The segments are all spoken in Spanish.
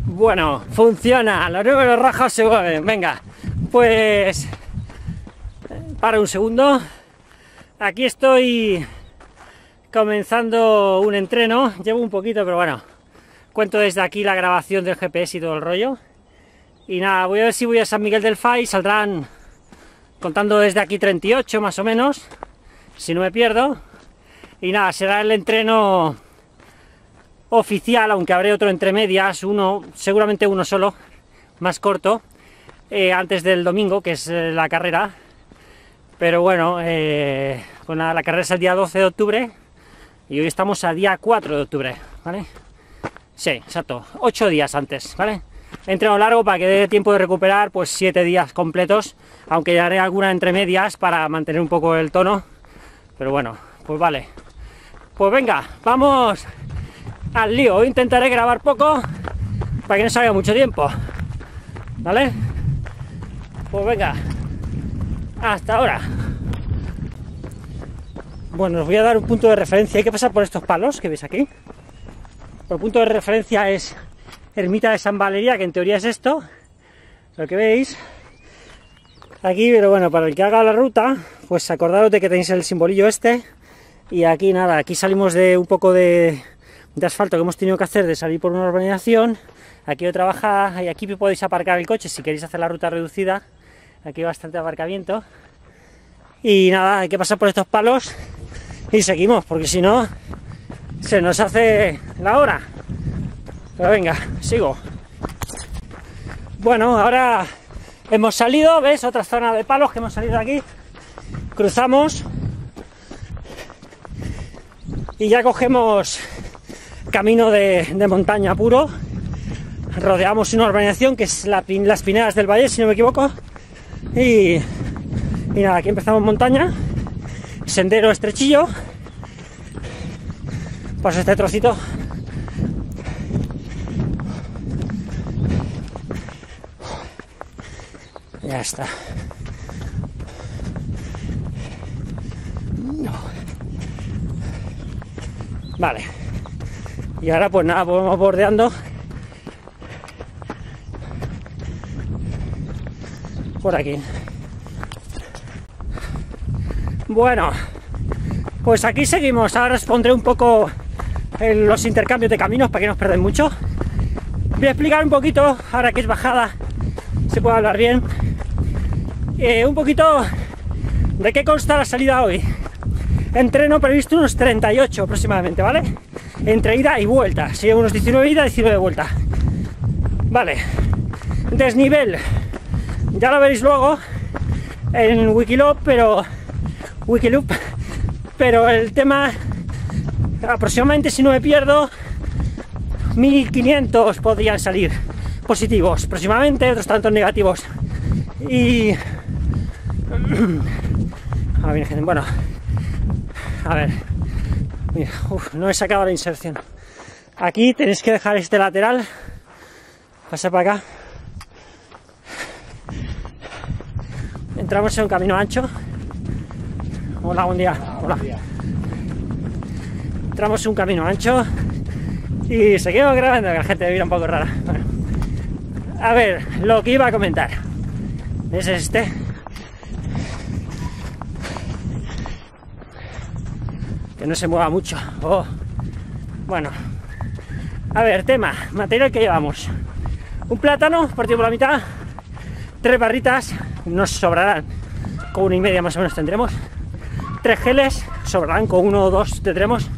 Bueno, funciona, los números rojos se mueven. Venga, pues para un segundo. Aquí estoy comenzando un entreno. Llevo un poquito, pero bueno, cuento desde aquí la grabación del GPS y todo el rollo. Y nada, voy a ver si voy a San Miguel del Fai. Saldrán, contando desde aquí, 38 más o menos, si no me pierdo. Y nada, será el entreno oficial, aunque habré otro entre medias, uno, seguramente uno solo, más corto, antes del domingo, que es la carrera. Pero bueno, la carrera es el día 12 de octubre y hoy estamos a día 4 de octubre, ¿vale? Sí, exacto, 8 días antes, ¿vale? Entreno largo para que dé tiempo de recuperar, pues 7 días completos, aunque haré alguna entre medias para mantener un poco el tono. Pero bueno, pues vale. Pues venga, vamos al lío. Hoy intentaré grabar poco para que no salga mucho tiempo, ¿vale? Pues venga, hasta ahora. Bueno, os voy a dar un punto de referencia. Hay que pasar por estos palos que veis aquí. El punto de referencia es Ermita de San Valeria, que en teoría es esto, lo que veis aquí. Pero bueno, para el que haga la ruta, pues acordaros de que tenéis el simbolillo este. Y aquí nada, aquí salimos de un poco de asfalto que hemos tenido que hacer, de salir por una urbanización. Aquí otra bajada, y aquí podéis aparcar el coche si queréis hacer la ruta reducida. Aquí hay bastante aparcamiento. Y nada, hay que pasar por estos palos y seguimos, porque si no se nos hace la hora. Pero venga, sigo. Bueno, ahora hemos salido, ¿ves? Otra zona de palos que hemos salido de aquí. Cruzamos y ya cogemos camino de montaña puro. Rodeamos una urbanización que es las Pinedas del Valle, si no me equivoco. Y nada, aquí empezamos montaña, sendero estrechillo. Pues este trocito. Ya está. Vale. Y ahora pues nada, pues vamos bordeando por aquí. Bueno, pues aquí seguimos. Ahora os pondré un poco los intercambios de caminos para que no os perdáis mucho. Voy a explicar un poquito, ahora que es bajada, se puede hablar bien, un poquito de qué consta la salida hoy. Entreno previsto unos 38 aproximadamente, ¿vale? Entre ida y vuelta, sí, unos 19 ida y 19 vuelta. Vale, desnivel, ya lo veréis luego en Wikiloop, pero el tema, aproximadamente, si no me pierdo, 1500 podrían salir positivos, aproximadamente, otros tantos negativos. Y bueno, a ver, mira, no he sacado la inserción. Aquí tenéis que dejar este lateral, pasar para acá. Entramos en un camino ancho. Hola, buen día. Hola. Entramos en un camino ancho y seguimos grabando, que la gente viene un poco rara. Bueno, a ver, lo que iba a comentar es este. Que no se mueva mucho. Oh. Bueno, a ver, tema, material que llevamos. Un plátano partido por la mitad, 3 barritas, nos sobrarán, con 1,5 más o menos tendremos. 3 geles, sobrarán, con 1 o 2 tendremos.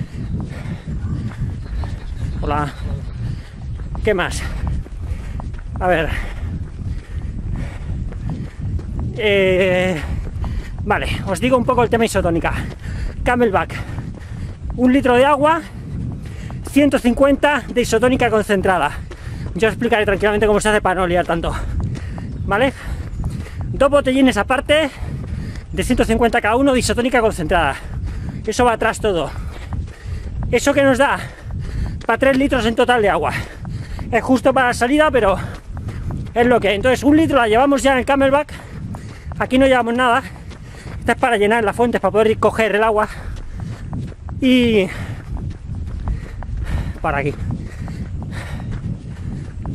Hola. ¿Qué más? A ver. Vale, os digo un poco el tema isotónica. Camelback, 1 litro de agua, 150 de isotónica concentrada. Yo os explicaré tranquilamente cómo se hace para no liar tanto, ¿vale? 2 botellines aparte de 150 cada uno de isotónica concentrada. Eso va atrás todo. Eso que nos da para 3 litros en total de agua. Es justo para la salida, pero es lo que hay. Entonces 1 litro la llevamos ya en el Camelback. Aquí no llevamos nada. Esta es para llenar las fuentes, para poder ir coger el agua. Y para aquí.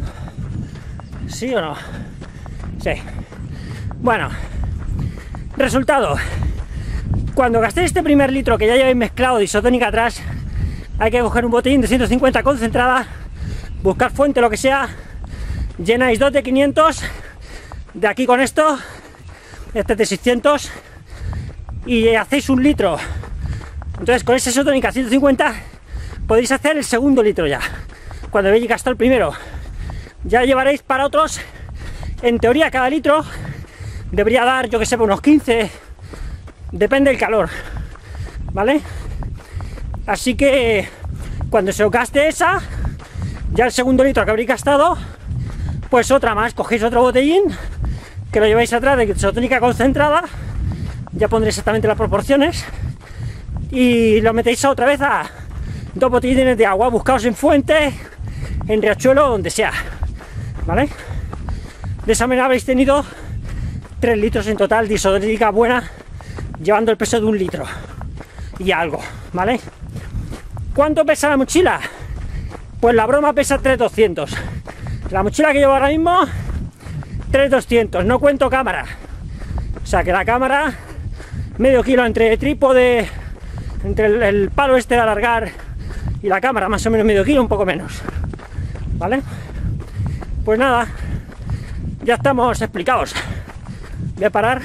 ¿Sí o no? Sí. Bueno, resultado. Cuando gastéis este primer litro que ya lleváis mezclado de isotónica atrás, hay que coger un botellín de 150 concentrada, buscar fuente, lo que sea, llenáis 2 de 500, de aquí con esto, este es de 600, y hacéis 1 litro. Entonces con esa isotónica 150 podéis hacer el segundo litro ya, cuando habéis gastado el primero. Ya llevaréis para otros, en teoría cada litro debería dar, yo que sé, unos 15, depende del calor, ¿vale? Así que cuando se os gaste esa, ya el segundo litro que habréis gastado, pues otra más, cogéis otro botellín, que lo lleváis atrás de isotónica concentrada, ya pondré exactamente las proporciones, y lo metéis otra vez a 2 botellines de agua, buscaos en fuente, en riachuelo, donde sea, ¿vale? De esa manera habréis tenido 3 litros en total de isotónica buena, llevando el peso de 1 litro y algo, ¿vale? ¿Cuánto pesa la mochila? Pues la broma pesa 3.200. La mochila que llevo ahora mismo, 3.200, no cuento cámara. O sea que la cámara, medio kilo entre trípode, entre el palo este de alargar y la cámara, más o menos medio kilo, un poco menos, ¿vale? Pues nada, ya estamos explicados. Voy a parar.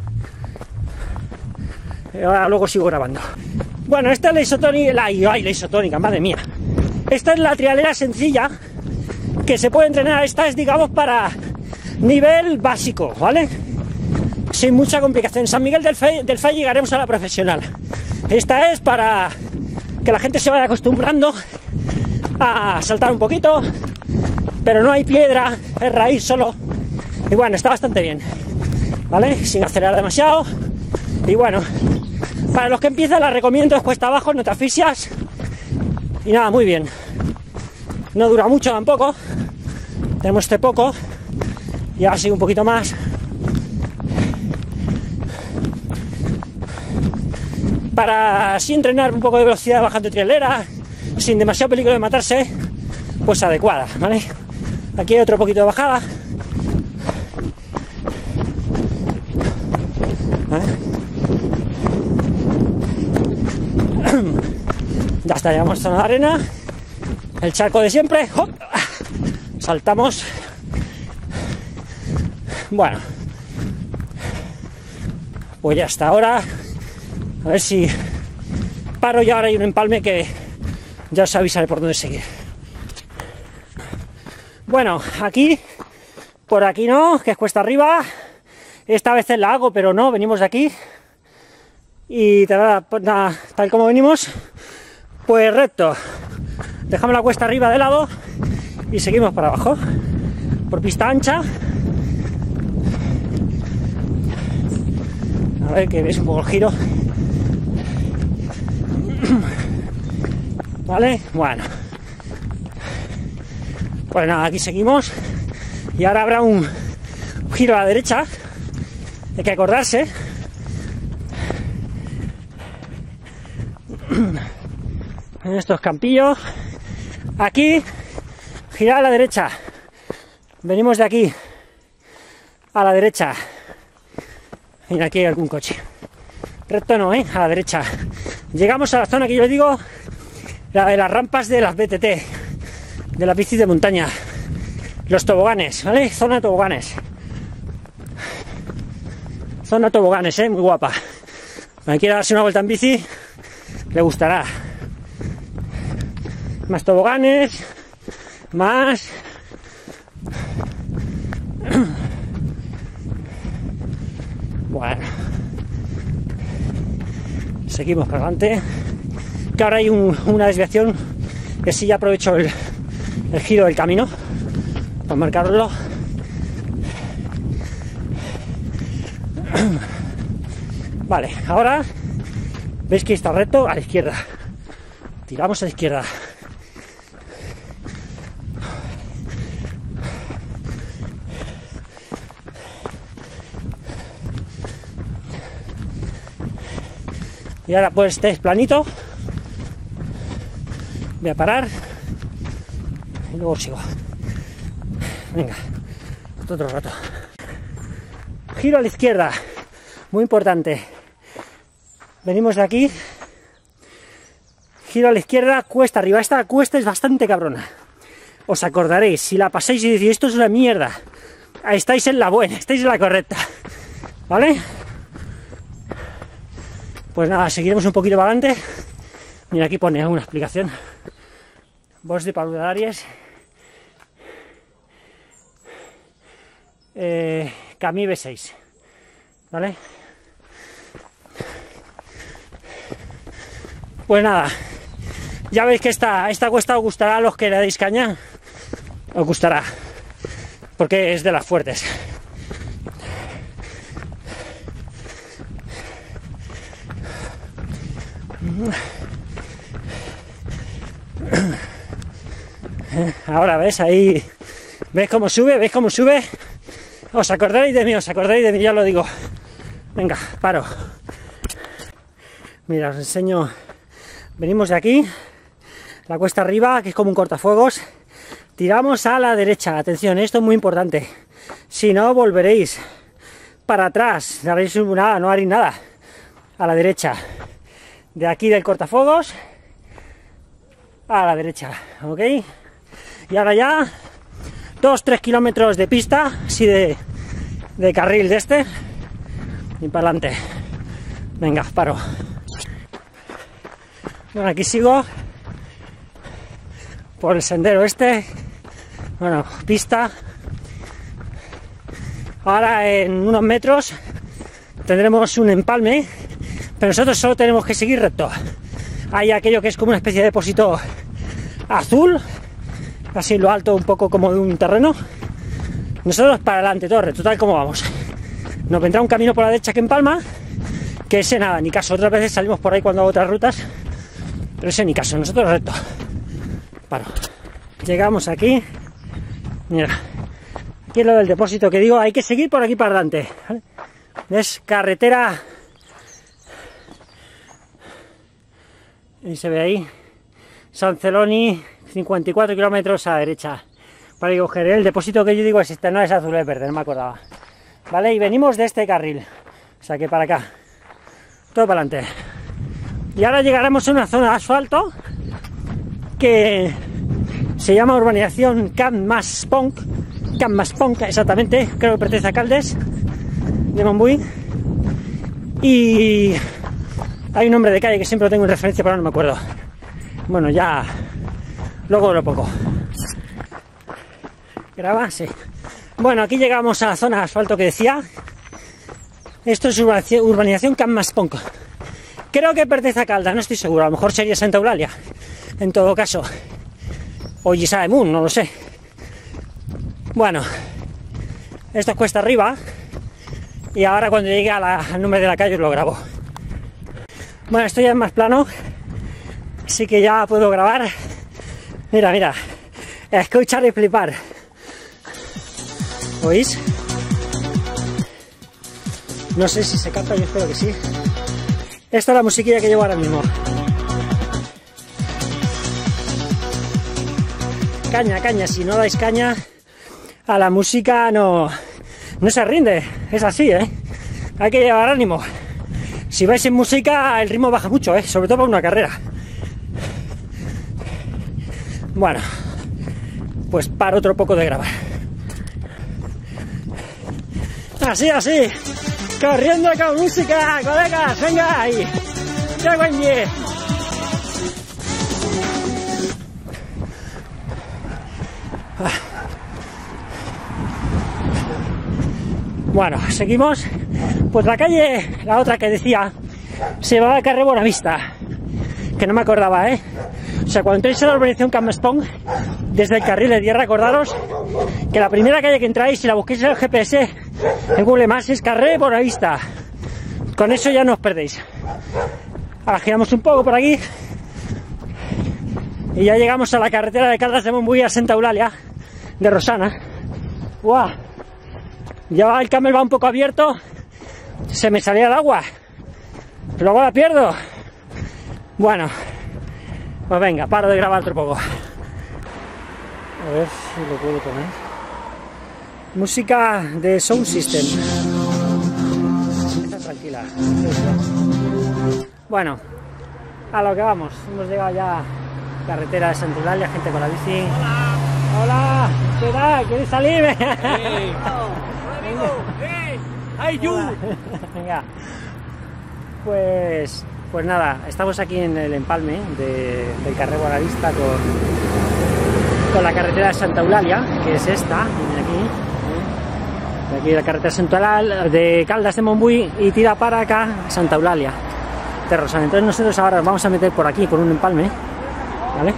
Ahora luego sigo grabando. Bueno, esta es la isotónica, la isotónica, madre mía. Esta es la trialera sencilla que se puede entrenar. Esta es, digamos, para nivel básico, ¿vale? Sin mucha complicación. En San Miguel del Fay llegaremos a la profesional. Esta es para que la gente se vaya acostumbrando a saltar un poquito, pero no hay piedra, es raíz solo. Y bueno, está bastante bien, ¿vale? Sin acelerar demasiado. Y bueno, para los que empiezan la recomiendo, es cuesta abajo, no te asfixias. Y nada, muy bien. No dura mucho tampoco. Tenemos este poco. Y ahora sí un poquito más. Para así entrenar un poco de velocidad bajando trialera, sin demasiado peligro de matarse, pues adecuada, ¿vale? Aquí hay otro poquito de bajada. Ya está, llegamos a zona de arena, el charco de siempre. ¡Hop! Saltamos. Bueno, pues ya está. Ahora a ver si paro, y ahora hay un empalme que ya os avisaré por dónde seguir. Bueno, aquí, por aquí no, que es cuesta arriba. Esta vez la hago, pero no, venimos de aquí. Y tal como venimos, pues recto. Dejamos la cuesta arriba de lado y seguimos para abajo. Por pista ancha. A ver que veis un poco el giro. Vale, bueno. Pues nada, aquí seguimos. Y ahora habrá un giro a la derecha. Hay que acordarse. En estos campillos. Aquí, girar a la derecha. Venimos de aquí a la derecha. Mira, aquí hay algún coche. Recto no, a la derecha. Llegamos a la zona que yo digo, la de las rampas de las BTT, de las bicis de montaña, los toboganes, ¿vale? Zona de toboganes. Zona de toboganes, muy guapa. Quien quiera darse una vuelta en bici, le gustará. Más toboganes, más. Bueno, seguimos para adelante. Que ahora hay una desviación que sí, ya aprovecho el giro del camino para marcarlo. Vale, ahora veis que está recto a la izquierda. Tiramos a la izquierda. Y ahora pues este es planito. Voy a parar y luego sigo. Venga, otro rato. Giro a la izquierda, muy importante. Venimos de aquí, giro a la izquierda, cuesta arriba. Esta cuesta es bastante cabrona. Os acordaréis, si la pasáis y decís esto es una mierda, estáis en la buena, estáis en la correcta, ¿vale? Pues nada, seguiremos un poquito para adelante. Mira, aquí pone una explicación. Bosc de Paludaries, Camí B6, ¿vale? Pues nada, ya veis que esta cuesta os gustará a los que le deis caña, os gustará, porque es de las fuertes. Ahora ves ahí, ¿ves cómo sube? ¿Veis cómo sube? Os acordaréis de mí, ya lo digo. Venga, paro. Mira, os enseño. Venimos de aquí, la cuesta arriba, que es como un cortafuegos. Tiramos a la derecha, atención, esto es muy importante. Si no, volveréis para atrás, no haréis nada, no haréis nada. A la derecha. De aquí del cortafuegos a la derecha, ¿ok? Y ahora ya 2-3 kilómetros de pista, así de carril de este, y para adelante. Venga, paro. Bueno, aquí sigo por el sendero este, bueno, pista. Ahora en unos metros tendremos un empalme, pero nosotros solo tenemos que seguir recto. Hay aquello que es como una especie de depósito azul, así en lo alto, un poco como de un terreno. Nosotros para adelante, todo recto, tal como vamos. Nos vendrá un camino por la derecha que empalma, que ese nada, ni caso. Otras veces salimos por ahí cuando hago otras rutas, pero ese ni caso, nosotros recto. Paro. Llegamos aquí, mira, aquí es lo del depósito que digo, hay que seguir por aquí para adelante, ¿vale? Es carretera, y se ve ahí, San Celoni, 54 kilómetros a la derecha. Para coger el depósito que yo digo es este, no es azul, es verde, no me acordaba. Vale, y venimos de este carril, o sea que para acá, todo para adelante. Y ahora llegaremos a una zona de asfalto que se llama urbanización Can Mas Ponc, exactamente, creo que pertenece a Caldes de Montbui. Y hay un nombre de calle que siempre lo tengo en referencia, pero no me acuerdo. Bueno, ya luego lo pongo. ¿Graba? Sí. Bueno, aquí llegamos a la zona de asfalto que decía. Esto es urbanización Can Mas Ponc. Creo que pertenece a Caldas, no estoy seguro. A lo mejor sería Santa Eulalia, en todo caso. O Lliçà d'Amunt, no lo sé. Bueno, esto es cuesta arriba. Y ahora cuando llegue al nombre de la calle os lo grabo. Bueno, esto ya es más plano, así que ya puedo grabar. Mira, mira, escuchar y flipar. ¿Oís? No sé si se capta, yo espero que sí. Esta es la musiquilla que llevo ahora mismo. Caña, caña, si no dais caña a la música no se rinde, es así, ¿eh? Hay que llevar ánimo. Si vais en música el ritmo baja mucho, sobre todo para una carrera. Bueno, pues paro otro poco de grabar. Así, así, corriendo con música, colegas, venga ahí. ¡Qué buen día! Bueno, seguimos. Pues la calle, la otra que decía, se llamaba Carrer Bonavista, que no me acordaba, O sea, cuando entréis en la urbanización Can Mas Ponc, desde el carril de tierra, acordaros que la primera calle que entráis, si la busquéis en el GPS, en Google Maps, es Carrer Bonavista. Con eso ya no os perdéis. Ahora giramos un poco por aquí y ya llegamos a la carretera de Caldas de Montbui a Santa Eulalia de Rosana. ¡Guau! Ya el camel va un poco abierto, se me salía el agua, luego la pierdo. Bueno, pues venga, paro de grabar otro poco. A ver si lo puedo poner. Música de Sound System. Está tranquila. Bueno, a lo que vamos. Hemos llegado ya a carretera de Santa Eulalia, gente con la bici. Hola. Hola. ¿Qué tal? ¿Quieres salir? Hey. Hola, amigo. Hey. Hi, you. Venga. Pues nada, estamos aquí en el empalme del carrer Guadalista con la carretera de Santa Eulalia, que es esta, aquí la carretera central de Caldas de Montbui y tira para acá Santa Eulalia de Rosal. Entonces nosotros ahora nos vamos a meter por aquí, por un empalme, ¿vale?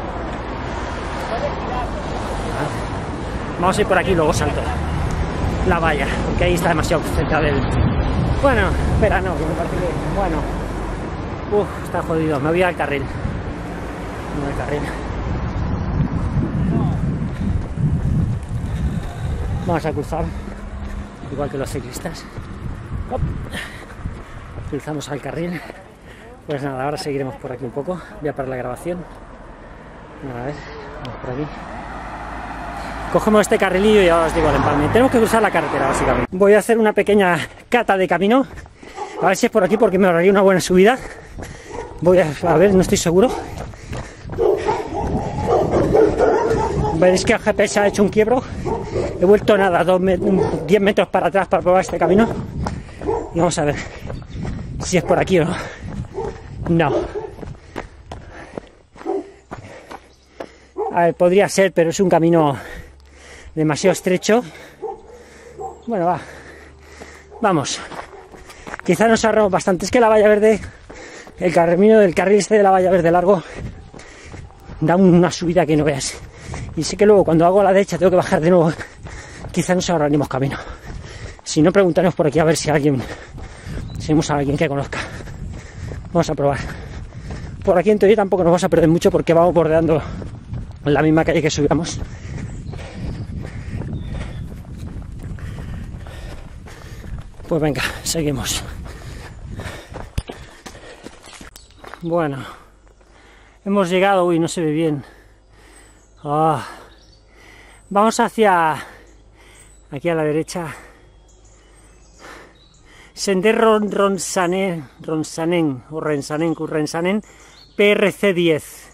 Vamos a ir por aquí y luego salto la valla, porque ahí está demasiado cerca del... Bueno, espera, no, que me parece que... Bueno, está jodido, me voy al carril. Me voy al carril. Vamos a cruzar, igual que los ciclistas. Hop. Cruzamos al carril. Pues nada, ahora seguiremos por aquí un poco. Voy a parar la grabación. A ver, vamos por aquí. Cogemos este carrilillo y ahora os digo el empalme. Tenemos que cruzar la carretera, básicamente. Voy a hacer una pequeña cata de camino. A ver si es por aquí, porque me ahorraría una buena subida. Voy a ver, no estoy seguro. Veréis que el GPS ha hecho un quiebro. He vuelto nada, 10 metros para atrás para probar este camino. Y vamos a ver si es por aquí o no. No. A ver, podría ser, pero es un camino demasiado estrecho. Bueno, va. Vamos. Quizá nos ahorramos bastante. Es que la valla verde, el camino del carril este de la valla verde largo, da una subida que no veas. Y sé que luego cuando hago a la derecha tengo que bajar de nuevo. Quizá nos ahorraremos camino. Si no, preguntaremos por aquí a ver si vemos a alguien que conozca. Vamos a probar. Por aquí en teoría tampoco nos vamos a perder mucho porque vamos bordeando la misma calle que subíamos. Pues venga, seguimos. Bueno, hemos llegado, uy, no se ve bien. Vamos hacia aquí a la derecha. Sendero Ronsanen o Rensanen PRC 10.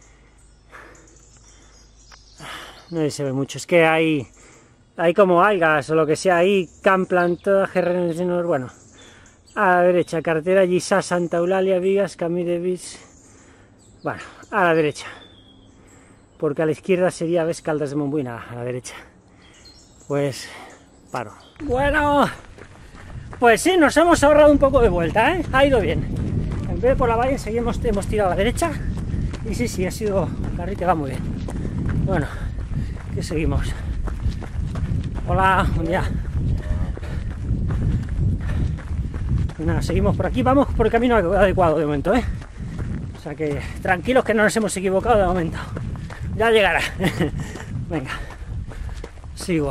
No se ve mucho, es que hay como algas o lo que sea ahí, plantaje, bueno. A la derecha, carretera Gisá, Santa Eulalia, Vigas, Camí de Vis. Bueno, a la derecha. Porque a la izquierda sería, ves, Caldas de Montbui, a la derecha. Pues paro. Bueno, pues sí, nos hemos ahorrado un poco de vuelta, ¿eh? Ha ido bien. En vez de por la valla, hemos tirado a la derecha. Y sí, ha sido el carril que va muy bien. Bueno, que seguimos. Hola, buen día. Pues nada, seguimos por aquí, vamos por el camino adecuado de momento, ¿eh? O sea que tranquilos que no nos hemos equivocado de momento. Ya llegará. Venga, sigo.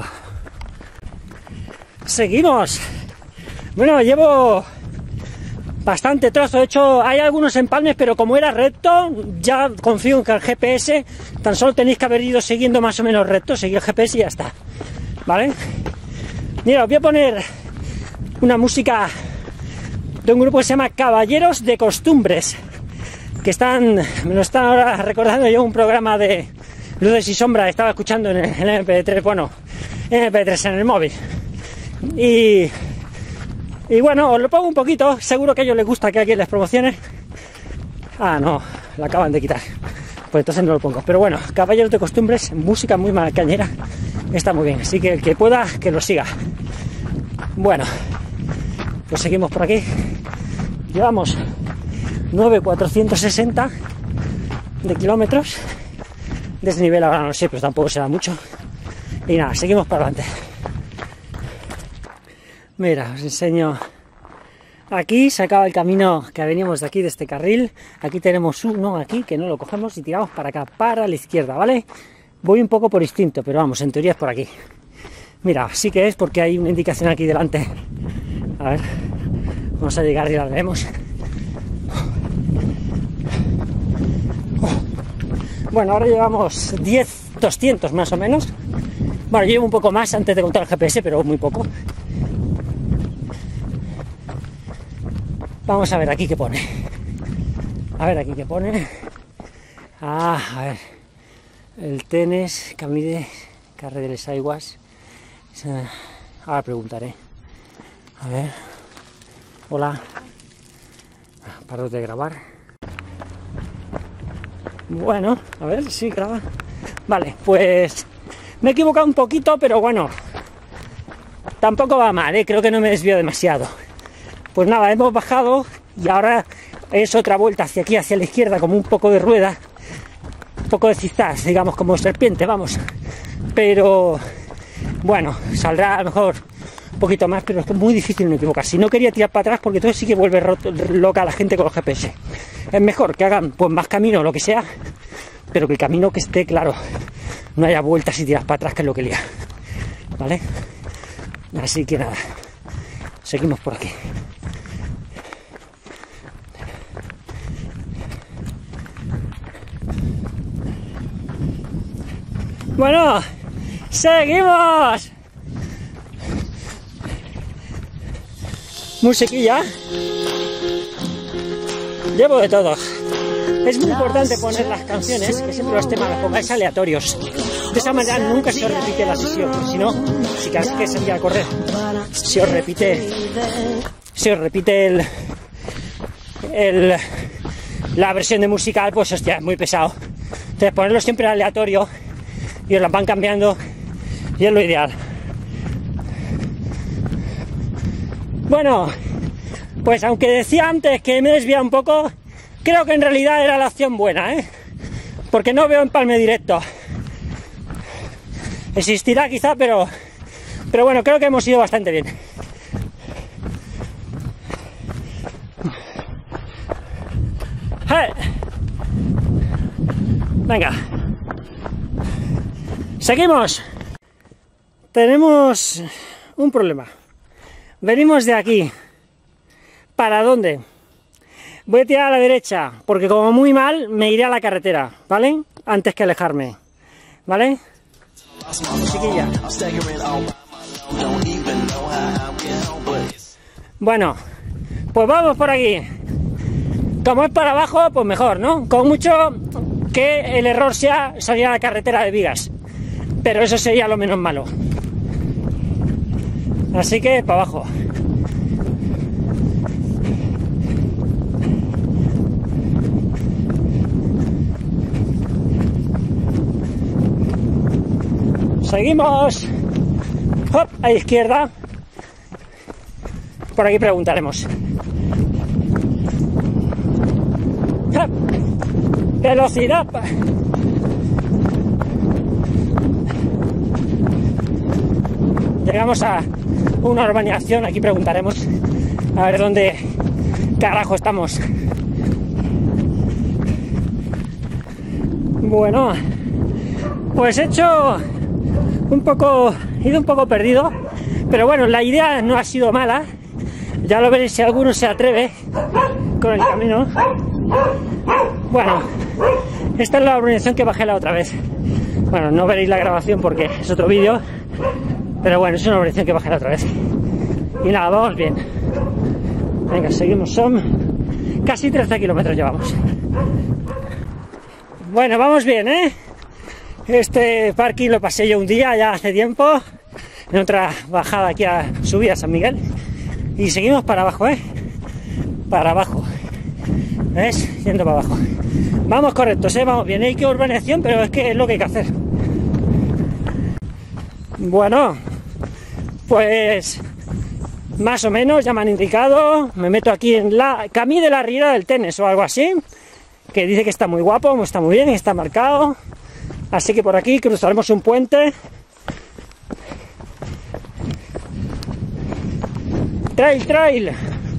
Seguimos. Bueno, llevo bastante trozo. De hecho, hay algunos empalmes, pero como era recto, ya confío en que el GPS, tan solo tenéis que haber ido siguiendo más o menos recto, seguir el GPS y ya está. ¿Vale? Mira, os voy a poner una música de un grupo que se llama Caballeros de Costumbres, que me lo están ahora recordando yo, un programa de Luces y Sombras, estaba escuchando en el MP3, bueno, en MP3 en el móvil. Y bueno, os lo pongo un poquito, seguro que a ellos les gusta que alguien les promocione. Ah, no, la acaban de quitar. Pues entonces no lo pongo. Pero bueno, Caballeros de Costumbres, música muy malacañera, está muy bien. Así que el que pueda, que lo siga. Bueno, pues seguimos por aquí. Llevamos 9.460 de kilómetros. Desnivel ahora no sé, pero tampoco será mucho. Y nada, seguimos para adelante. Mira, os enseño. Aquí se acaba el camino que veníamos de aquí, de este carril. Aquí tenemos uno aquí, que no lo cogemos y tiramos para acá, para la izquierda, ¿vale? Voy un poco por instinto, pero vamos, en teoría es por aquí. Mira, sí que es porque hay una indicación aquí delante. A ver, vamos a llegar y la vemos. Bueno, ahora llevamos 10.200 más o menos. Bueno, yo llevo un poco más antes de contar el GPS, pero muy poco. Vamos a ver aquí qué pone. A ver aquí qué pone. Ah, a ver. El Tenes, camí de Carrer de les Aigües. Ahora preguntaré. A ver. Hola. Paro de grabar. Bueno, a ver si graba. Vale, pues me he equivocado un poquito, pero bueno, tampoco va mal, creo que no me desvío demasiado. Pues nada, hemos bajado y ahora es otra vuelta hacia aquí, hacia la izquierda, como un poco de rueda, un poco de zigzag, digamos, como serpiente, vamos. Pero bueno, saldrá a lo mejor un poquito más, pero es que es muy difícil no equivocarse. Si no quería tirar para atrás, porque entonces sí que vuelve loca a la gente con los GPS. Es mejor que hagan pues más camino o lo que sea, pero que el camino que esté claro, no haya vueltas y tiras para atrás, que es lo que lía, ¿vale? Así que nada, seguimos por aquí. Bueno, seguimos. Musiquilla. Llevo de todo. Es muy importante poner las canciones, que siempre los temas los pongáis aleatorios. De esa manera nunca se os repite la sesión, porque si no, si cada vez que se envía a correr, se os repite la versión de musical, pues hostia, es muy pesado. Entonces ponerlo siempre aleatorio y os las van cambiando y es lo ideal. Bueno, pues aunque decía antes que me he desviado un poco, creo que en realidad era la opción buena, porque no veo empalme directo. Existirá quizá, pero bueno, creo que hemos ido bastante bien. ¡Hey! Venga. Seguimos. Tenemos un problema. Venimos de aquí. ¿Para dónde? Voy a tirar a la derecha, porque como muy mal me iré a la carretera, ¿vale? Antes que alejarme, ¿vale? Musiquilla. Bueno, pues vamos por aquí. Como es para abajo, pues mejor, ¿no? Con mucho que el error sea salir a la carretera de Vigas, pero eso sería lo menos malo. Así que para abajo. Seguimos. Hop, a izquierda. Por aquí preguntaremos. Hop. Velocidad. Llegamos a una urbanización, aquí preguntaremos a ver dónde carajo estamos. Bueno, pues he ido un poco perdido, pero bueno, la idea no ha sido mala. Ya lo veréis si alguno se atreve con el camino. Bueno, esta es la urbanización que bajé la otra vez. Bueno, no veréis la grabación porque es otro vídeo, pero bueno, es una urbanización que bajé la otra vez. Y nada, vamos bien. Venga, seguimos, son casi 13 kilómetros llevamos. Bueno, vamos bien, ¿eh? Este parking lo pasé yo un día, ya hace tiempo, en otra bajada aquí a subir a San Miguel. Y seguimos para abajo, ¿eh? Para abajo. ¿Ves? Yendo para abajo. Vamos correctos, ¿eh? Vamos bien. Hay que urbanización, pero es que es lo que hay que hacer. Bueno, pues más o menos ya me han indicado. Me meto aquí en la camí de la Riera del Tenes o algo así, que dice que está muy guapo, está muy bien, está marcado. Así que por aquí cruzaremos un puente. Trail.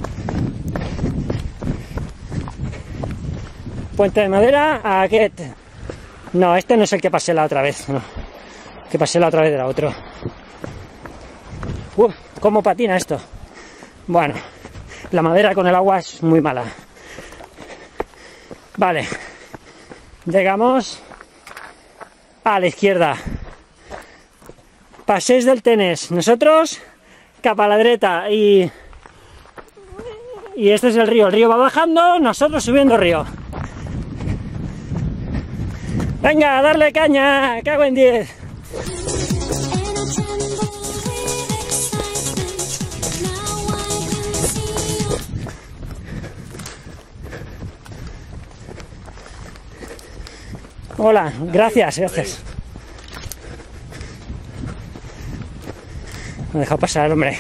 Puente de madera, aquest. No, este no es el que pasé la otra vez, no. El que pasé la otra vez era otro. ¿Cómo patina esto? Bueno, la madera con el agua es muy mala. Vale. Llegamos a la izquierda. Passeig del Tenes. Nosotros, cap a la dreta. Y este es el río. El río va bajando, nosotros subiendo río. Venga, a darle caña, cago en 10. Hola, gracias, gracias. Me ha dejado pasar el hombre.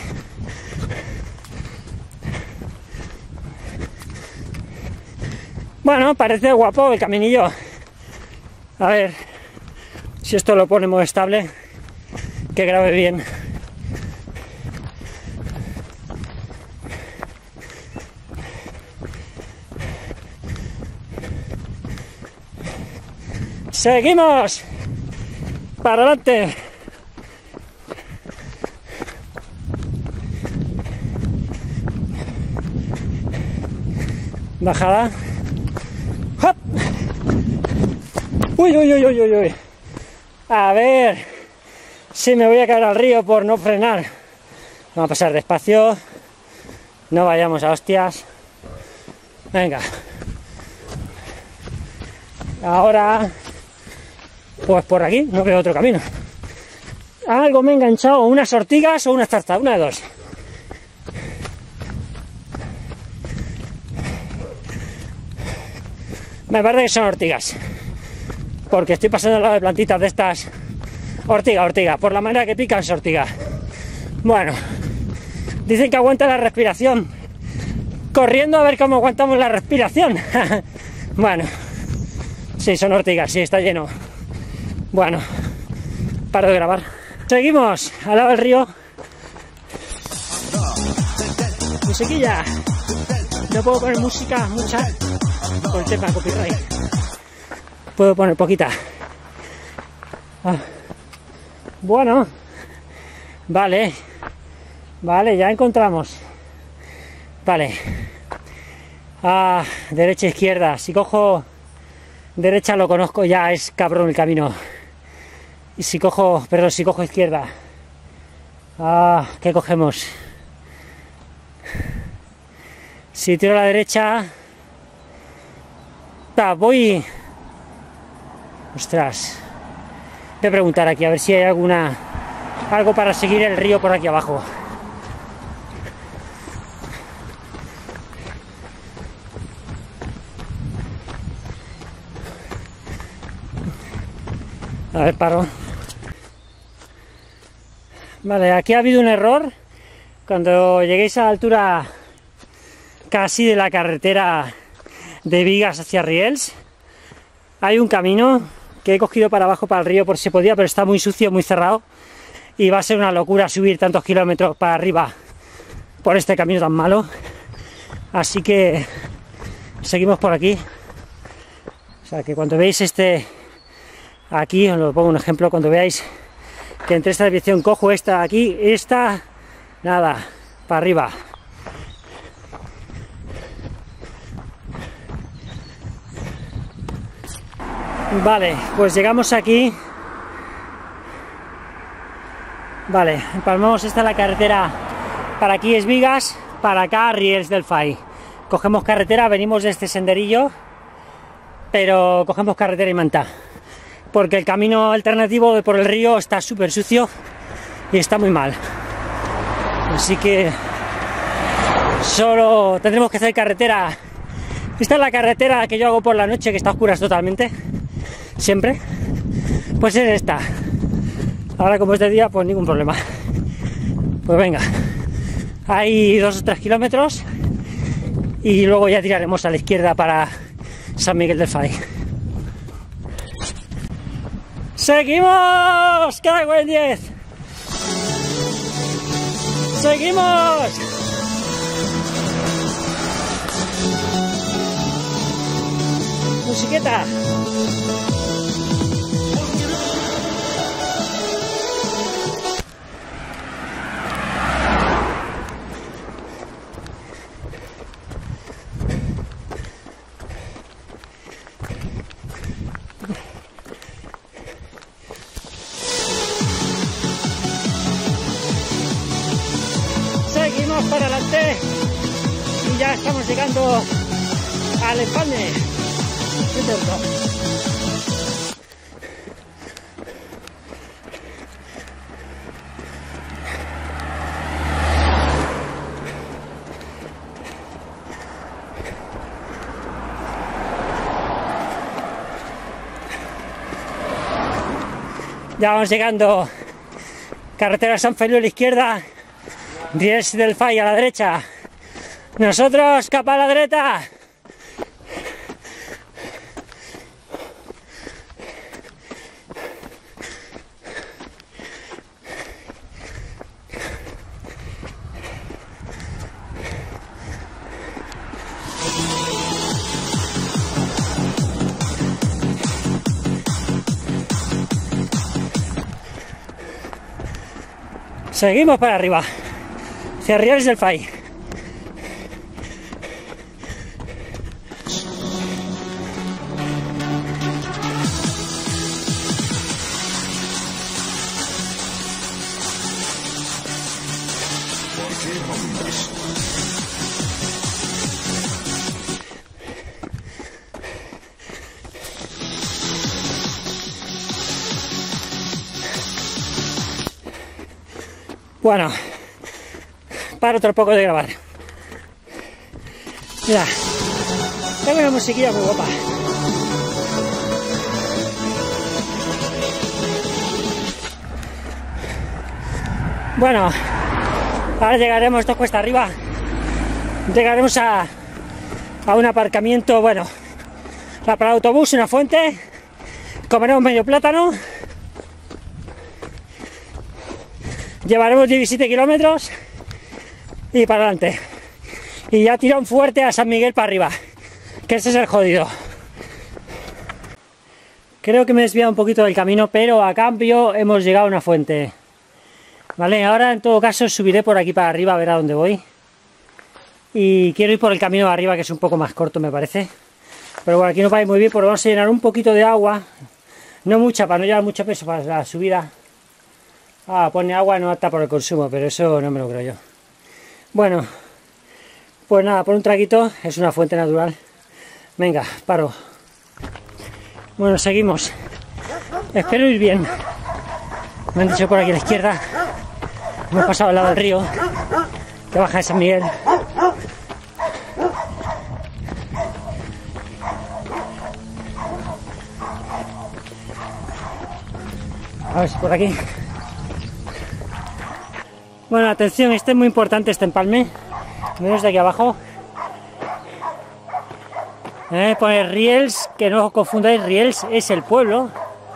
Bueno, parece guapo el caminillo. A ver si esto lo ponemos estable, que grabe bien. Seguimos para adelante. Bajada. ¡Hop! Uy, uy, uy, uy, uy, uy. A ver si me voy a caer al río por no frenar. Vamos a pasar despacio. No vayamos a hostias. Venga. Ahora, pues por aquí no veo otro camino. Algo me ha enganchado, unas ortigas o unas zarzas, una de dos. Me parece que son ortigas, porque estoy pasando al lado de plantitas de estas. Ortiga, por la manera que pican es ortiga. Bueno, dicen que aguanta la respiración. Corriendo a ver cómo aguantamos la respiración. Bueno, sí, son ortigas, sí, está lleno. Bueno, paro de grabar. Seguimos al lado del río. Musiquilla. No puedo poner música mucha por el tema de copyright. Puedo poner poquita. Bueno, vale, ya encontramos. Vale. Derecha, izquierda. Si cojo derecha lo conozco, ya es cabrón el camino. Y si cojo izquierda. ¿Qué cogemos? Si tiro a la derecha. Voy. Ostras. Voy a preguntar aquí a ver si hay algo para seguir el río por aquí abajo. A ver, paro. Vale, aquí ha habido un error. Cuando lleguéis a la altura casi de la carretera de Vigas hacia Riells, hay un camino que he cogido para abajo, para el río, por si podía, pero está muy sucio, muy cerrado, y va a ser una locura subir tantos kilómetros para arriba por este camino tan malo. Así que seguimos por aquí. O sea que cuando veis aquí, os lo pongo un ejemplo, cuando veáis que entre esta dirección cojo esta aquí, esta, nada, para arriba. Vale, pues llegamos aquí. Vale, empalmamos, esta es la carretera. Para aquí es Vigas, para acá Riells del Fai. Cogemos carretera, venimos de este senderillo, pero cogemos carretera y manta, porque el camino alternativo por el río está súper sucio y está muy mal. Así que solo tendremos que hacer carretera. Esta es la carretera que yo hago por la noche, que está a oscuras totalmente, siempre. Pues es esta. Ahora como es de día, pues ningún problema. Pues venga, hay 2 o 3 kilómetros y luego ya tiraremos a la izquierda para San Miguel del Fai. ¡Seguimos! ¡Cago en 10! ¡Seguimos! Musiqueta. fuente y ya estamos llegando al empalme. Ya vamos llegando. Carretera San Feliu a la izquierda, Riels del Fai a la derecha. Nosotros capa a la derecha. Seguimos para arriba, hacia Riels del Fai. Bueno, para otro poco de grabar. Mira, tengo una musiquilla muy guapa. Bueno, ahora llegaremos dos cuesta arriba. Llegaremos a un aparcamiento, bueno, para el autobús, una fuente. Comeremos medio plátano. Llevaremos 17 kilómetros y para adelante. Y ya tirón fuerte a San Miguel para arriba, que ese es el jodido. Creo que me he desviado un poquito del camino, pero a cambio hemos llegado a una fuente. Vale, ahora en todo caso subiré por aquí para arriba a ver a dónde voy. Y quiero ir por el camino de arriba, que es un poco más corto me parece. Pero bueno, aquí no va a ir muy bien porque vamos a llenar un poquito de agua. No mucha, para no llevar mucho peso para la subida. Ah, pone agua no apta por el consumo, pero eso no me lo creo yo. Bueno, pues nada, por un traguito, es una fuente natural. Venga, paro. Bueno, seguimos. Espero ir bien. Me han dicho por aquí a la izquierda. Hemos pasado al lado del río, que baja de San Miguel. A ver si por aquí. Bueno, atención, este es muy importante, este empalme. Menos de aquí abajo. Poner Riels, que no os confundáis, Riels es el pueblo.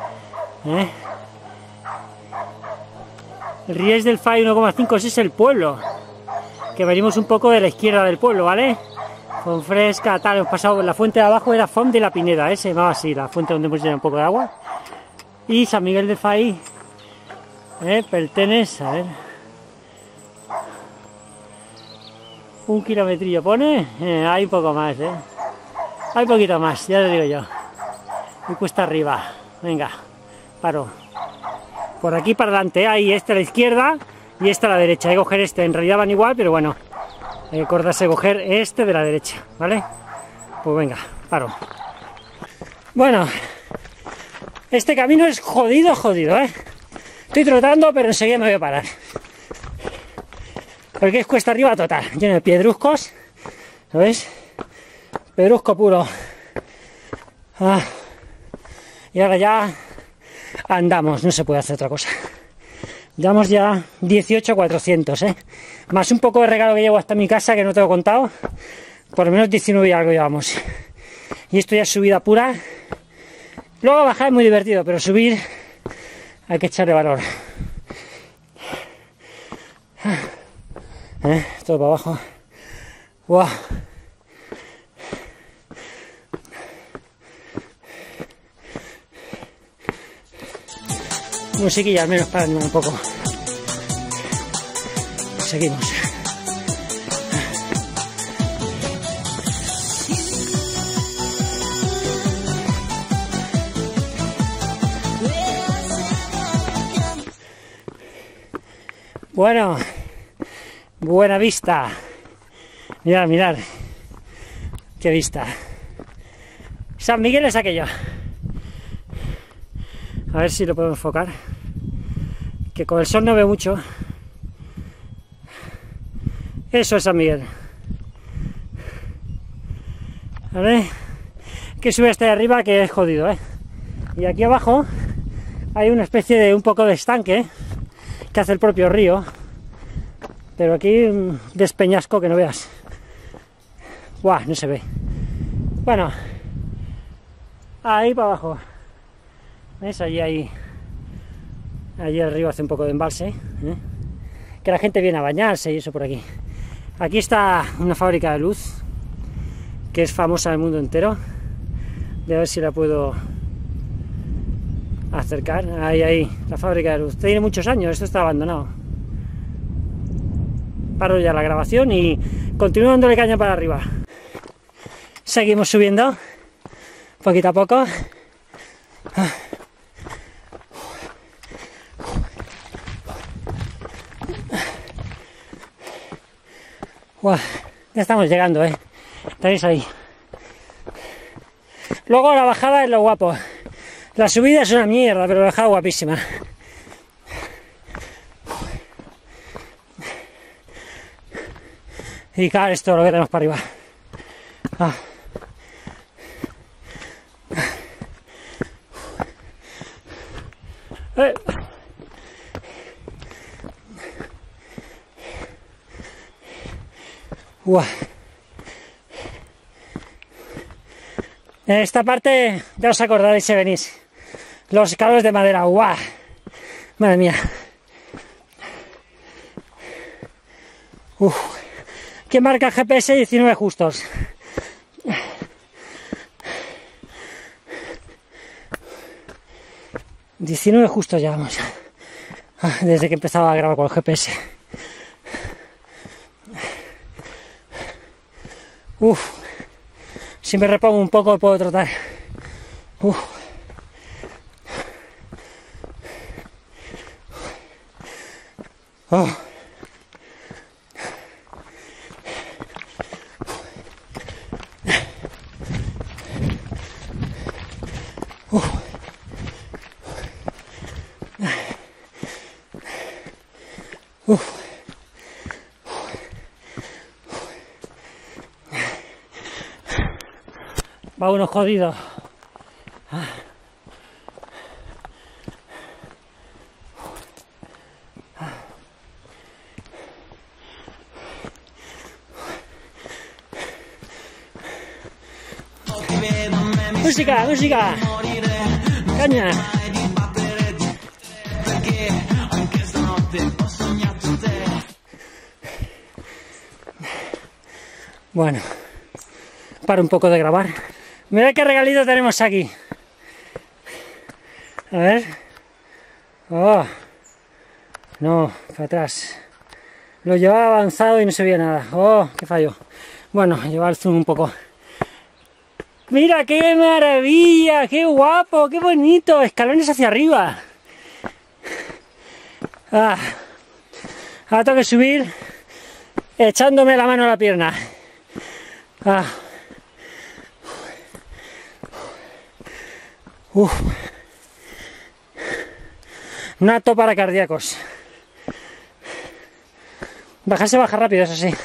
El Riels del Fai 1,5 es el pueblo. Que venimos un poco de la izquierda del pueblo, ¿vale? Con fresca, tal, hemos pasado, la fuente de abajo era Font de la Pineda, se llamaba así, la fuente donde hemos llenado un poco de agua. Y San Miguel del Fai, pertenece, a ver, un kilometrillo pone, hay un poco más, hay un poquito más, ya lo digo yo. Y cuesta arriba, venga, paro. Por aquí para adelante, ahí este a la izquierda y este a la derecha. Hay que coger este, en realidad van igual, pero bueno, hay que acordarse de coger este de la derecha, ¿vale? Pues venga, paro. Bueno, este camino es jodido, Estoy trotando, pero enseguida me voy a parar. Porque es cuesta arriba total, lleno de piedruscos, ¿lo veis? Pedrusco puro. Y ahora ya andamos, no se puede hacer otra cosa. Llevamos ya 18,400, más un poco de regalo que llevo hasta mi casa, que no te lo he contado. Por lo menos 19 y algo llevamos. Y esto ya es subida pura. Luego bajar es muy divertido, pero subir hay que echarle valor. Todo para abajo. ¡Wow! Musiquilla al menos para animar un poco. Seguimos. Bueno, buena vista. Mirad, mirad. Qué vista. San Miguel es aquello. A ver si lo puedo enfocar. Que con el sol no veo mucho. Eso es San Miguel. ¿Vale? Que sube hasta ahí arriba, que es jodido, ¿eh? Y aquí abajo hay una especie de un poco de estanque que hace el propio río. Pero aquí despeñasco que no veas. ¡Buah! No se ve. Bueno, ahí para abajo. ¿Ves? Allí arriba hace un poco de embalse, ¿eh? Que la gente viene a bañarse y eso por aquí. Aquí está una fábrica de luz que es famosa en el mundo entero. De a ver si la puedo acercar. Ahí, la fábrica de luz. Tiene muchos años, esto está abandonado. Paro ya la grabación y continúo dándole caña para arriba. Seguimos subiendo, poquito a poco. Uah, ya estamos llegando, tenéis ahí. Luego la bajada es lo guapo. La subida es una mierda, pero la bajada guapísima. Y claro, esto es lo que tenemos para arriba. En esta parte ya os acordaréis si venís. Los escalones de madera, ¡guau! Madre mía. ¿Quién marca el GPS? 19 justos. ...19 justos ya vamos. Desde que empezaba a grabar con el GPS. Si me repongo un poco puedo trotar. Va uno jodido. Música, música. Caña. Bueno, para un poco de grabar. Mirad qué regalito tenemos aquí. A ver. Oh. No, para atrás. Lo llevaba avanzado y no se veía nada. Oh, qué fallo. Bueno, llevar el zoom un poco. Mira qué maravilla, qué guapo, qué bonito. Escalones hacia arriba. Ahora tengo que subir echándome la mano a la pierna. Nato para cardíacos. Bajarse baja rápido, eso sí.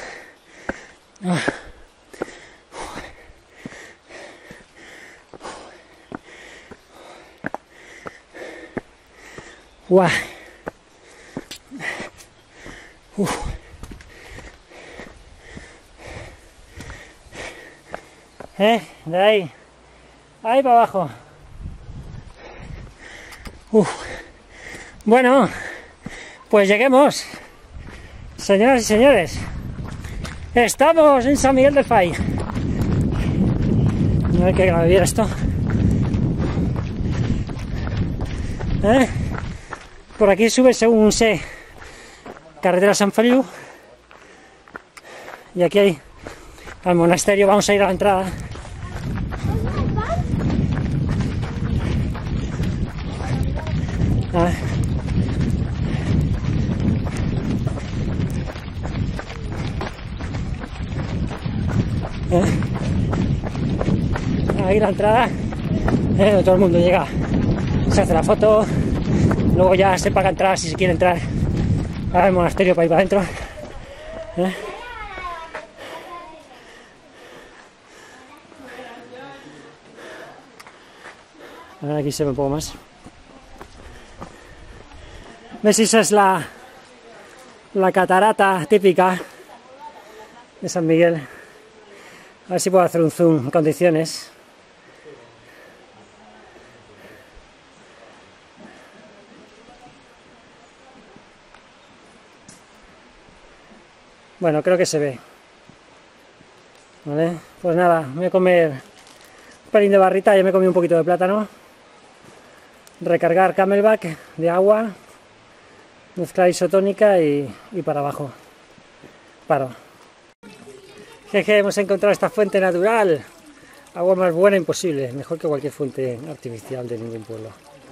Guau. De ahí para abajo. Bueno, pues lleguemos, señoras y señores. Estamos en San Miguel del Fai. A ver que grabe bien esto. Por aquí sube, según sé, carretera San Feliu. Y aquí hay al monasterio. Vamos a ir a la entrada. A ver. Ahí la entrada, todo el mundo llega, se hace la foto, luego ya se paga entrada si se quiere entrar al monasterio para ir para adentro. A ver, aquí se ve un poco más. ¿Ves? Esa es la catarata típica de San Miguel. A ver si puedo hacer un zoom en condiciones. Bueno, creo que se ve. Vale, pues nada, me voy a comer un pelín de barrita, ya me he comido un poquito de plátano. Recargar Camelback de agua, mezclar isotónica y para abajo. Paro. Jeje, hemos encontrado esta fuente natural. Agua más buena imposible, mejor que cualquier fuente artificial de ningún pueblo.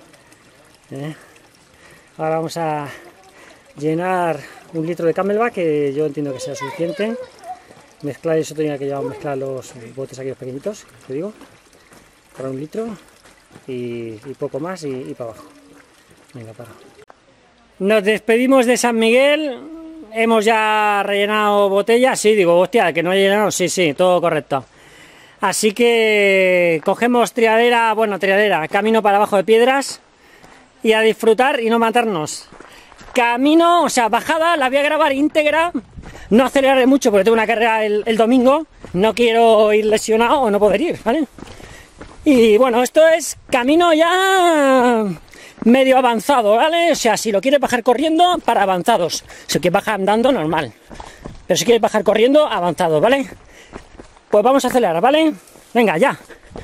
Ahora vamos a llenar 1 litro de Camelback, que yo entiendo que sea suficiente. Mezclar isotónica, que ya vamos a mezclar los botes aquellos pequeñitos, te digo, para 1 litro y poco más y para abajo. Venga, para. Nos despedimos de San Miguel. Hemos ya rellenado botellas, sí, digo, hostia, que no he llenado, sí, todo correcto. Así que cogemos triadera, camino para abajo de piedras y a disfrutar y no matarnos. Camino, o sea, bajada, la voy a grabar íntegra, no aceleraré mucho porque tengo una carrera el domingo, no quiero ir lesionado o no poder ir, ¿vale? Y bueno, esto es camino ya medio avanzado, ¿vale? O sea, si lo quieres bajar corriendo, para avanzados. Si quieres bajar andando, normal. Pero si quieres bajar corriendo, avanzado, ¿vale? Pues vamos a acelerar, ¿vale? Venga, ya.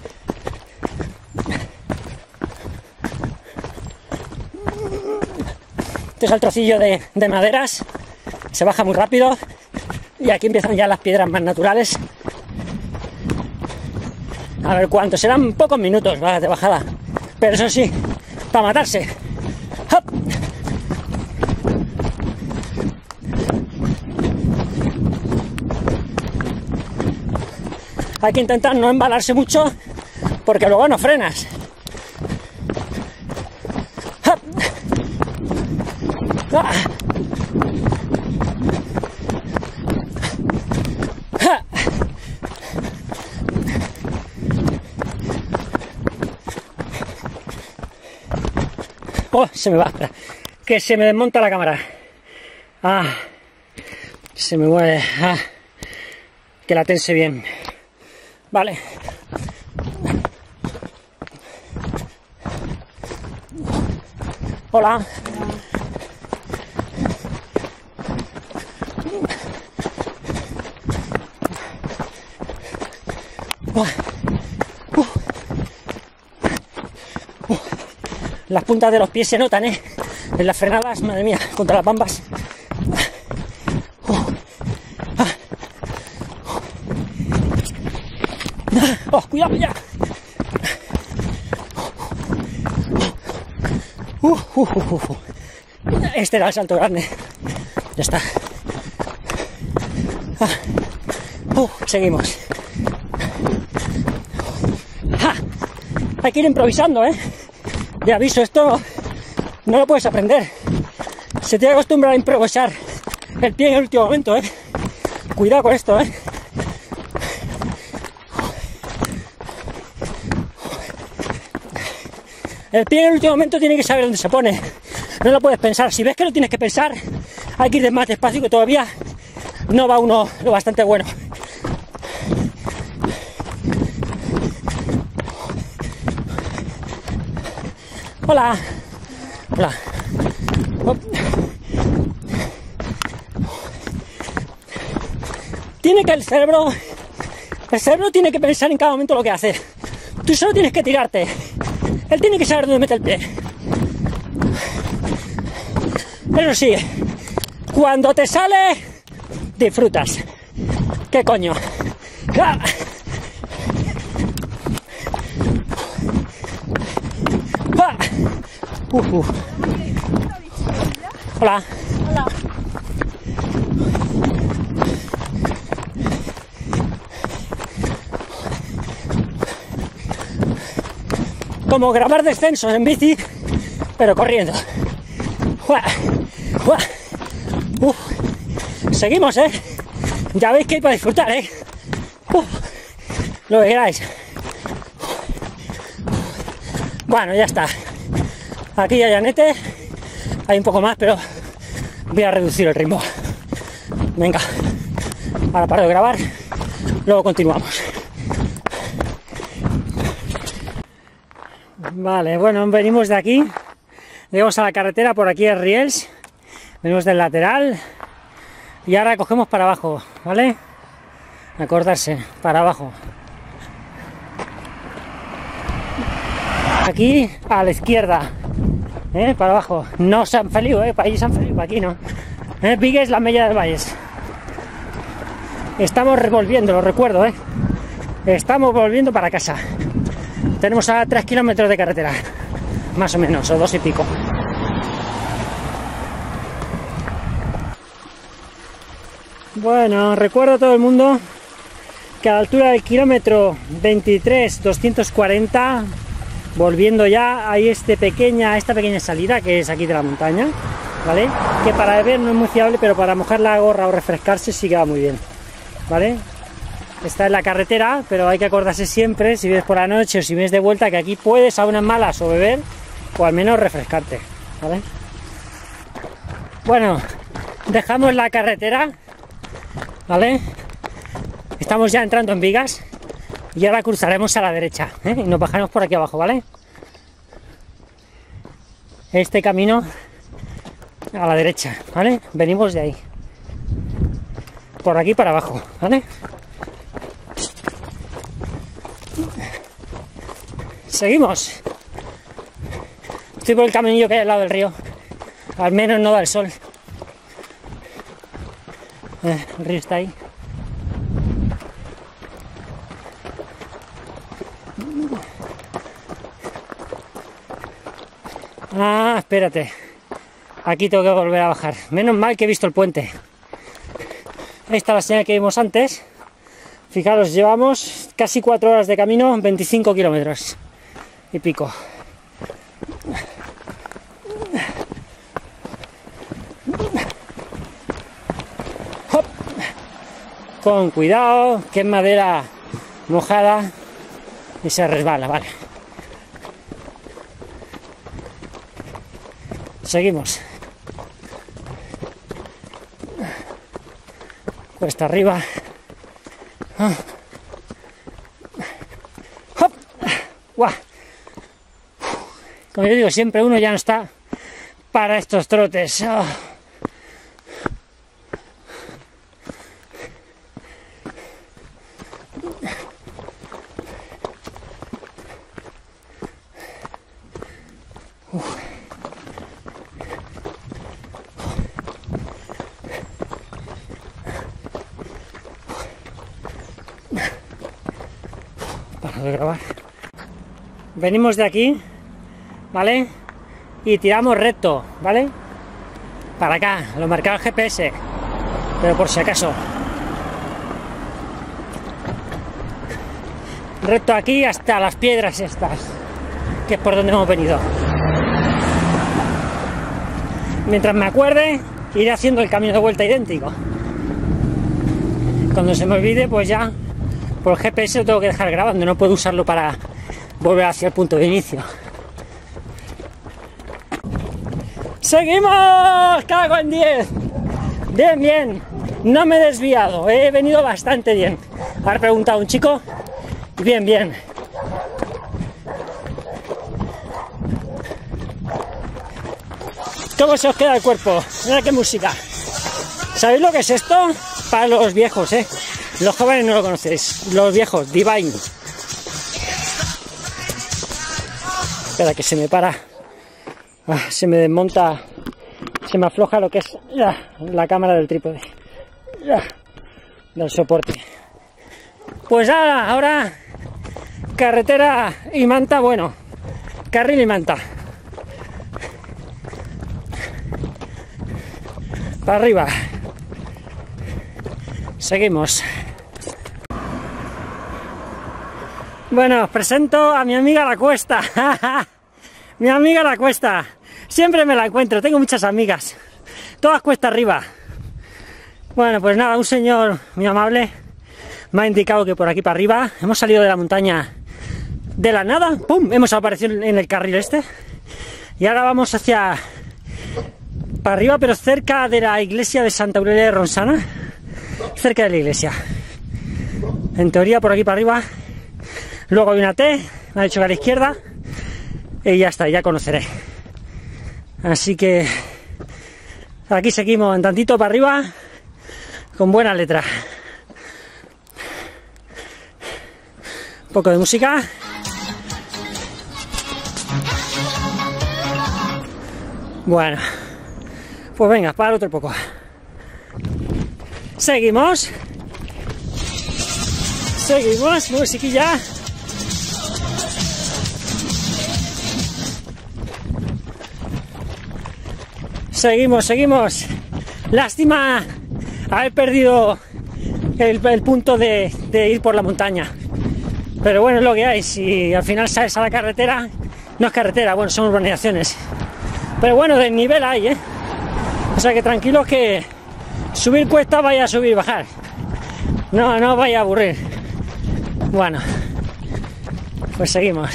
Este es el trocillo de maderas. Se baja muy rápido. Y aquí empiezan ya las piedras más naturales. A ver cuánto. Serán pocos minutos, ¿vale? De bajada. Pero eso sí, para matarse. ¡Hop! Hay que intentar no embalarse mucho porque luego no frenas. ¡Hop! ¡Ah! ¡Ah! Oh, se me va, que se me desmonta la cámara. Ah, se me mueve. Ah, que la tense bien. Vale. Hola. Las puntas de los pies se notan, en las frenadas, madre mía, contra las bambas. Oh, cuidado ya. Este era el salto grande. Ya está. Seguimos. Hay que ir improvisando, De aviso, esto no lo puedes aprender. Se tiene que acostumbrar a improvisar el pie en el último momento, Cuidado con esto, El pie en el último momento tiene que saber dónde se pone. No lo puedes pensar. Si ves que lo tienes que pensar, hay que ir más despacio, que todavía no va uno lo bastante bueno. Hola. Hola. Tiene que el cerebro tiene que pensar en cada momento lo que hace. Tú solo tienes que tirarte. Él tiene que saber dónde mete el pie. Eso sí, cuando te sale, disfrutas. ¿Qué coño? ¡Ah! ¡Ah! Hola. Hola. como grabar descensos en bici, pero corriendo. Seguimos, ya veis que hay para disfrutar, lo que queráis. Bueno, ya está. Aquí ya llanete, hay un poco más, pero voy a reducir el ritmo. Venga, ahora paro de grabar, luego continuamos. Vale, bueno, venimos de aquí, llegamos a la carretera, por aquí es Riels, venimos del lateral y ahora cogemos para abajo, ¿vale? Acordarse, para abajo. Aquí a la izquierda, para abajo, no San Feliu, para allí San Feliu, para aquí no. Vigues, la Mella del Valles. Estamos revolviendo, lo recuerdo, estamos volviendo para casa. Tenemos a 3 kilómetros de carretera, más o menos, o 2 y pico. Bueno, recuerdo a todo el mundo que a la altura del kilómetro 23,240, volviendo ya, hay esta pequeña salida que es aquí de la montaña, ¿vale? Que para beber no es muy fiable, pero para mojar la gorra o refrescarse sí que va muy bien, ¿vale? Está en la carretera, pero hay que acordarse siempre, si vienes por la noche o si vienes de vuelta, que aquí puedes a unas malas o beber, o al menos refrescarte, ¿vale? Bueno, dejamos la carretera, ¿vale? Estamos ya entrando en Vigas y ahora cruzaremos a la derecha, y nos bajaremos por aquí abajo, ¿vale? Este camino a la derecha, ¿vale? Venimos de ahí, por aquí para abajo, ¿vale? Seguimos. Estoy por el caminillo que hay al lado del río. Al menos no da el sol. El río está ahí. Ah, espérate. Aquí tengo que volver a bajar. Menos mal que he visto el puente. Ahí está la señal que vimos antes. Fijaros, llevamos casi 4 horas de camino, 25 kilómetros y pico. ¡Hop! Con cuidado, que es madera mojada y se resbala, vale. Seguimos. Cuesta arriba. ¡Hop! ¡Guau! Como yo digo, siempre uno ya no está para estos trotes. ¡Oh! De grabar. Venimos de aquí, ¿vale? Y tiramos recto, ¿vale? Para acá, lo marcaba el GPS, pero por si acaso. Recto aquí hasta las piedras estas, que es por donde hemos venido. Mientras me acuerde, iré haciendo el camino de vuelta idéntico. Cuando se me olvide, pues ya por el GPS lo tengo que dejar grabando, no puedo usarlo para volver hacia el punto de inicio. ¡Seguimos! ¡Cago en 10! Bien, bien, no me he desviado, he venido bastante bien. Haber preguntado a un chico, bien, bien. ¿Cómo se os queda el cuerpo? Mira qué música. ¿Sabéis lo que es esto? Para los viejos, Los jóvenes no lo conocéis. Los viejos, Divine. Espera que se me para. Se me desmonta. Se me afloja lo que es la cámara del trípode. Del soporte. Pues ahora carretera y Manta, bueno. Carril y Manta. Para arriba. Seguimos. Bueno, os presento a mi amiga La Cuesta. Mi amiga La Cuesta. Siempre me la encuentro, tengo muchas amigas. Todas cuesta arriba. Bueno, pues nada, un señor muy amable me ha indicado que por aquí para arriba hemos salido de la montaña de la nada. ¡Pum! Hemos aparecido en el carril este. Y ahora vamos hacia para arriba, pero cerca de la iglesia de Santa Eulalia de Ronçana. Cerca de la iglesia. En teoría por aquí para arriba. Luego hay una T, me ha dicho que a la izquierda. Y ya está, ya conoceré. Así que aquí seguimos en tantito para arriba, con buena letra. Un poco de música. Bueno, pues venga, para otro poco. Seguimos. Seguimos, musiquilla. Seguimos, seguimos. Lástima haber perdido el punto de ir por la montaña. Pero bueno, es lo que hay. Si al final sales a la carretera, no es carretera, bueno, son urbanizaciones. Pero bueno, del nivel hay, ¿eh? O sea que tranquilos que subir cuesta, vaya a subir y bajar. No vaya a aburrir. Bueno, pues seguimos.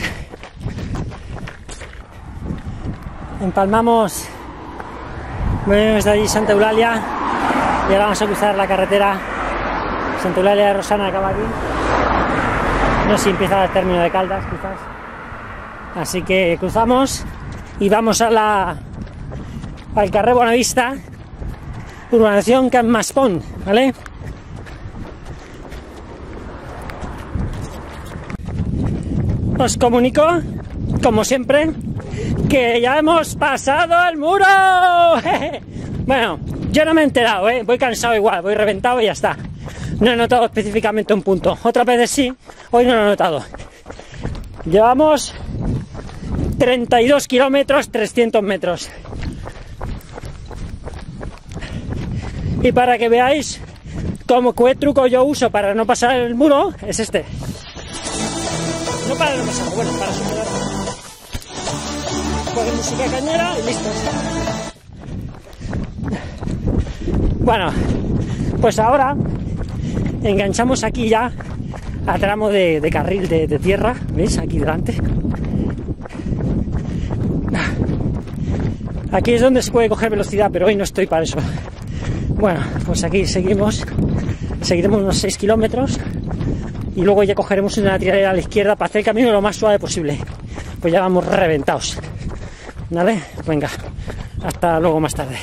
Empalmamos. Venimos de allí Santa Eulalia y ahora vamos a cruzar la carretera. Santa Eulalia de Ronçana acaba aquí. No sé si empieza el término de Caldas, quizás. Así que cruzamos y vamos a al carrer Bonavista, urbanización Can Maspons, ¿vale? Os comunico, como siempre, que ya hemos pasado el muro. Bueno, yo no me he enterado, voy cansado igual, voy reventado y ya está. No he notado específicamente un punto. Otras veces sí, hoy no lo he notado. Llevamos 32 kilómetros, 300 metros. Y para que veáis qué truco yo uso para no pasar el muro, es este. No para no pasar, bueno, para superar. Poner música cañera y listo. Bueno, pues ahora enganchamos aquí ya a tramo de carril de tierra, ¿veis? Aquí delante. Aquí es donde se puede coger velocidad, pero hoy no estoy para eso. Bueno, pues aquí seguiremos unos 6 kilómetros y luego ya cogeremos una tiradera a la izquierda para hacer el camino lo más suave posible. Pues ya vamos reventados. ¿Vale? Venga, hasta luego más tarde.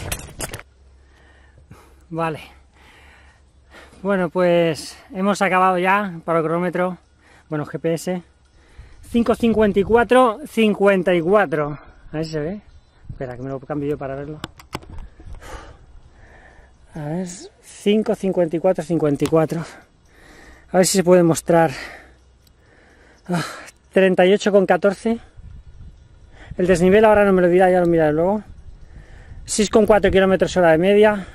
Vale. Bueno, pues hemos acabado ya para el cronómetro. Bueno, GPS. 5:54:54. A ver si se ve. Espera, que me lo cambio yo para verlo. A ver, 5:54:54. A ver si se puede mostrar. 38,14. El desnivel ahora no me lo dirá, ya lo miraré luego. 6,4 km/h de media.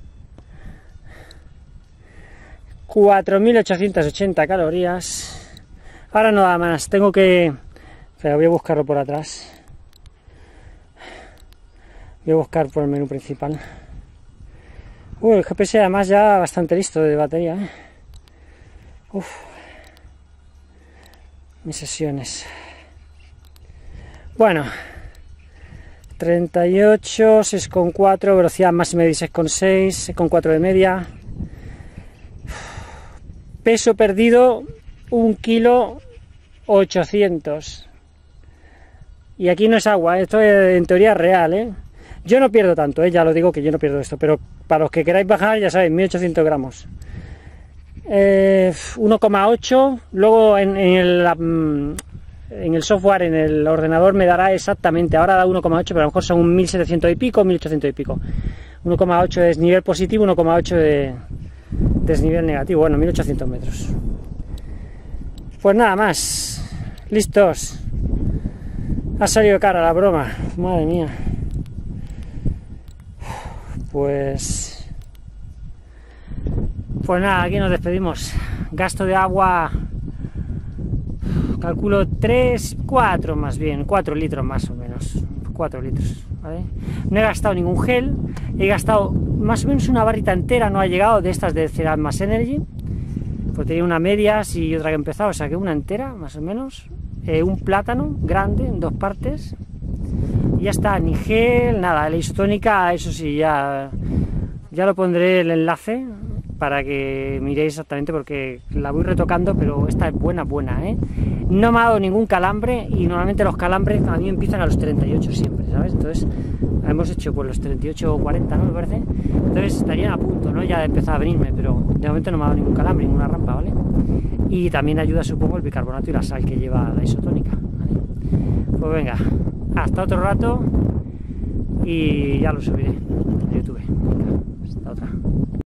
4.880 calorías. Ahora no da más, tengo que... Espera, voy a buscarlo por atrás. Voy a buscar por el menú principal. El GPS además ya bastante listo de batería, ¿eh? Uf. Mis sesiones. Bueno, 38, 6,4, velocidad máxima de 6,6, 6,4 de media. Peso perdido 1,8 kg. Y aquí no es agua, esto es, en teoría es real, ¿eh? Yo no pierdo tanto, ya lo digo que yo no pierdo esto, pero para los que queráis bajar, ya sabéis, 1.800 gramos. 1,8, luego en el software, en el ordenador me dará exactamente, ahora da 1,8, pero a lo mejor son 1.700 y pico, 1.800 y pico. 1,8 es nivel positivo, 1,8 de desnivel negativo, bueno, 1.800 metros. Pues nada más, listos. Ha salido cara la broma, madre mía. Pues nada, aquí nos despedimos. Gasto de agua calculo 3, 4 más bien, 4 litros más o menos, 4 litros, ¿vale? No he gastado ningún gel, he gastado más o menos una barrita entera, no ha llegado, de estas de Ceratmas Energy, pues tenía una medias y otra que he empezado, o sea que una entera más o menos, un plátano grande en 2 partes, y ya está, ni gel, nada. La isotónica, eso sí, ya lo pondré el enlace para que miréis exactamente, porque la voy retocando, pero esta es buena, ¿eh? No me ha dado ningún calambre, y normalmente los calambres a mí empiezan a los 38 siempre, ¿sabes? Entonces hemos hecho pues los 38 o 40, ¿no? Me parece. Entonces estarían a punto, ¿no? Ya de empezar a venirme, pero de momento no me ha dado ningún calambre, ninguna rampa, ¿vale? Y también ayuda, supongo, el bicarbonato y la sal que lleva la isotónica, ¿vale? Pues venga, hasta otro rato y ya lo subiré a YouTube.